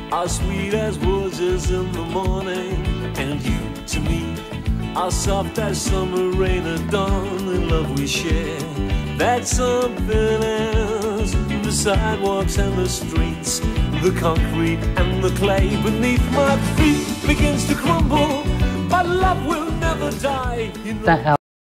are sweet as roses in the morning, and you to me are soft as summer rain at dawn. In love we share that something else, the sidewalks and the streets, the concrete and the clay beneath my feet begins to crumble, but love will never die. The hell?